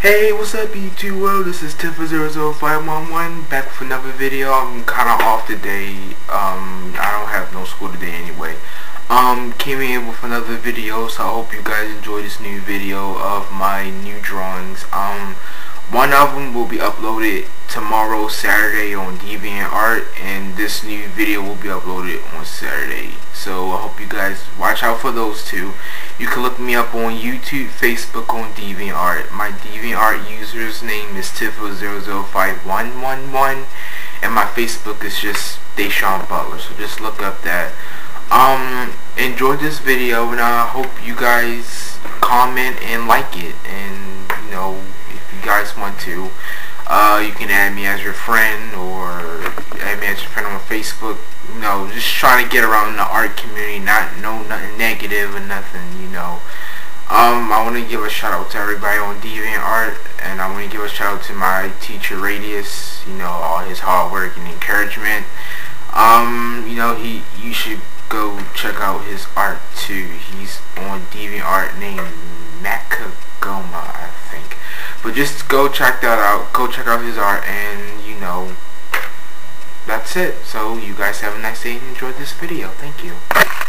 Hey, what's up YouTube world? This is Tifa00511 back with another video. I'm kinda off today. I don't have no school today anyway. Came in with another video, so I hope you guys enjoy this new video of my new drawings. One of them will be uploaded tomorrow, Saturday, on DeviantArt, and this new video will be uploaded on Saturday. So I hope you guys watch out for those two. You can look me up on YouTube, Facebook, on DeviantArt. My DeviantArt user's name is Tifa005111, and my Facebook is just Deshaun Butler. So just look up that. Enjoy this video, and I hope you guys comment and like it. And you know, if you guys want to, you can add me as your friend, or add me as your friend on Facebook. You know, just trying to get around the art community, nothing negative or nothing, you know. I want to give a shout out to everybody on DeviantArt, and I want to give a shout out to my teacher Radius, you know, all his hard work and encouragement. You know, you should go check out his art too. He's on DeviantArt named Nakagoma, I think. But just go check that out. Go check out his art, and you know, that's it. So you guys have a nice day and enjoy this video. Thank you.